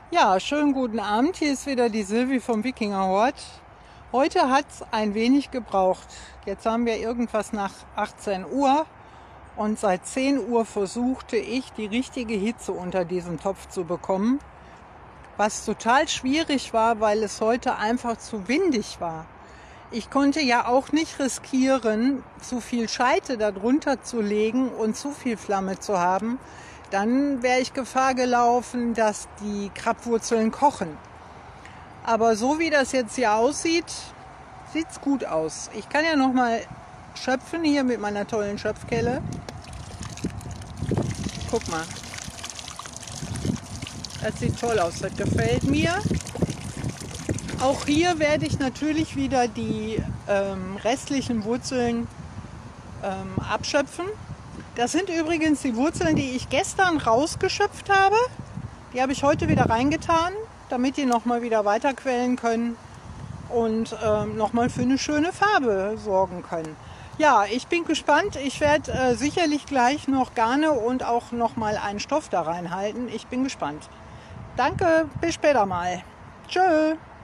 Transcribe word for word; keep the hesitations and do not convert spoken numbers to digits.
Ja, schönen guten Abend. Hier ist wieder die Silvi vom Wikingerhort. Heute hat es ein wenig gebraucht. Jetzt haben wir irgendwas nach achtzehn Uhr und seit zehn Uhr versuchte ich, die richtige Hitze unter diesem Topf zu bekommen. Was total schwierig war, weil es heute einfach zu windig war. Ich konnte ja auch nicht riskieren, zu viel Scheite darunter zu legen und zu viel Flamme zu haben. Dann wäre ich Gefahr gelaufen, dass die Krabwurzeln kochen. Aber so wie das jetzt hier aussieht, sieht es gut aus. Ich kann ja noch mal schöpfen hier mit meiner tollen Schöpfkelle. Guck mal. Das sieht toll aus, das gefällt mir. Auch hier werde ich natürlich wieder die ähm, restlichen Wurzeln ähm, abschöpfen. Das sind übrigens die Wurzeln, die ich gestern rausgeschöpft habe. Die habe ich heute wieder reingetan, damit die nochmal wieder weiterquellen können und ähm, nochmal für eine schöne Farbe sorgen können. Ja, ich bin gespannt. Ich werde äh, sicherlich gleich noch Garne und auch nochmal einen Stoff da reinhalten. Ich bin gespannt. Danke, bis später mal. Tschö.